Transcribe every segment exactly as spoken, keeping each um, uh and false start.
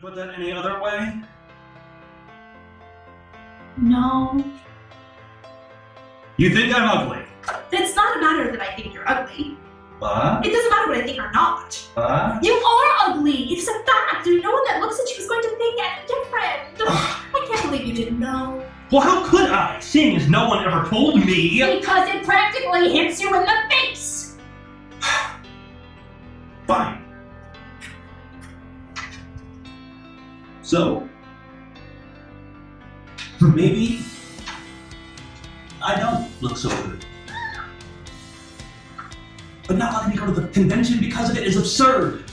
put that any other way? No. You think I'm ugly? It's not a matter that I think you're ugly. What? It doesn't matter what I think or not. What? You are ugly! It's a fact! No one that looks at you is going to think any different. I can't believe you didn't know. Well, how could I, seeing as no one ever told me? Because it practically hits you in the face! Fine. So, maybe I don't look so good. But not letting me go to the convention because of it is absurd.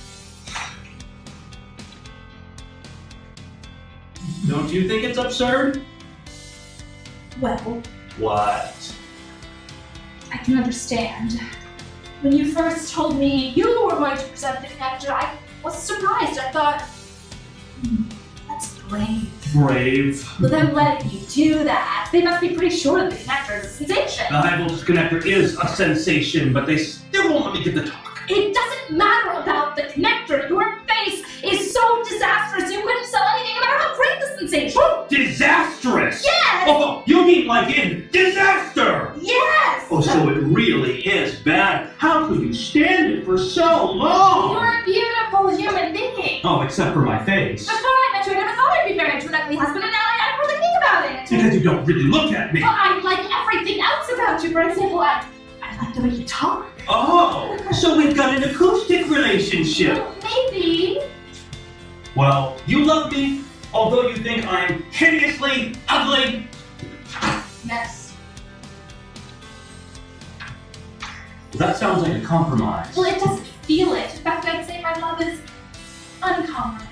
Don't you think it's absurd? Well, What? I can understand. When you first told me you were going to present the connector, I was surprised. I thought, hmm, that's brave. Brave. With them letting you do that, they must be pretty sure that the connector is a sensation. The high voltage connector is a sensation, but they still won't let me get the talk. It doesn't matter about the connector. Your face is so disastrous you couldn't sell anything no matter how great the sensation. Oh, disastrous! Yes! Oh, you mean like in disaster! Yes! Oh, so it really is bad. How could you stand it for so long? You're a beautiful human being. Oh, except for my face. Before I met you, I never thought I'd be married to an ugly husband, and now I gotta really think about it. Because you don't really look at me. But I like everything else about you. For example, I, I like the way you talk. Oh, so we've got an acoustic relationship. Well, maybe. Well, you love me, although you think I'm hideously ugly. Yes. That sounds like a compromise. Well, it doesn't feel it. In fact, I'd say my love is uncompromising.